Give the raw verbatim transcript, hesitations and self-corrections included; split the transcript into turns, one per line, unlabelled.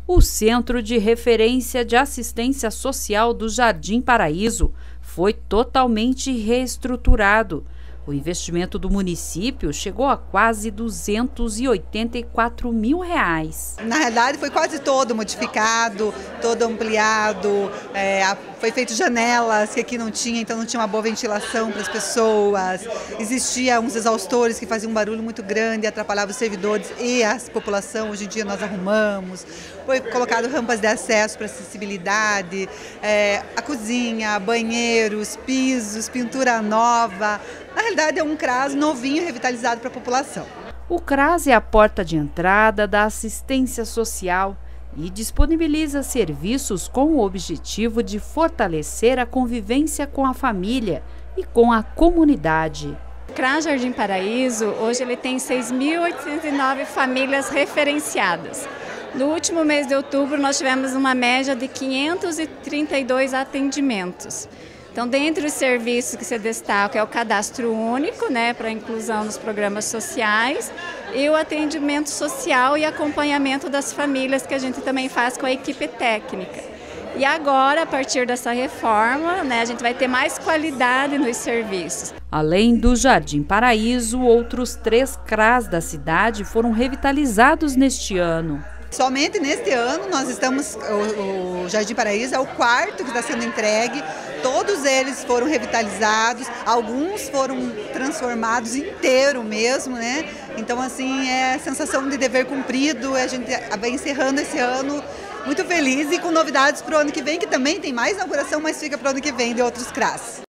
O Centro de Referência de Assistência Social do Jardim Paraíso foi totalmente reestruturado. O investimento do município chegou a quase duzentos e oitenta e quatro mil reais.
Na realidade foi quase todo modificado, todo ampliado, é, foi feito janelas que aqui não tinha, então não tinha uma boa ventilação para as pessoas. Existia uns exaustores que faziam um barulho muito grande, atrapalhavam os servidores e a população. Hoje em dia nós arrumamos. Foi colocado rampas de acesso para acessibilidade, é, a cozinha, banheiros, pisos, pintura nova. Na realidade é um CRAS novinho revitalizado para a população.
O CRAS é a porta de entrada da assistência social e disponibiliza serviços com o objetivo de fortalecer a convivência com a família e com a comunidade.
O CRAS Jardim Paraíso, hoje ele tem seis mil oitocentas e nove famílias referenciadas. No último mês de outubro nós tivemos uma média de quinhentos e trinta e dois atendimentos. Então, dentre os serviços que se destacam é o cadastro único, né, para inclusão nos programas sociais, e o atendimento social e acompanhamento das famílias, que a gente também faz com a equipe técnica. E agora, a partir dessa reforma, né, a gente vai ter mais qualidade nos serviços.
Além do Jardim Paraíso, outros três CRAS da cidade foram revitalizados neste ano.
Somente neste ano nós estamos, o, o Jardim Paraíso é o quarto que está sendo entregue, todos eles foram revitalizados, alguns foram transformados inteiro mesmo, né? Então assim, é sensação de dever cumprido, a gente vai encerrando esse ano muito feliz e com novidades para o ano que vem, que também tem mais inauguração, mas fica para o ano que vem de outros CRAS.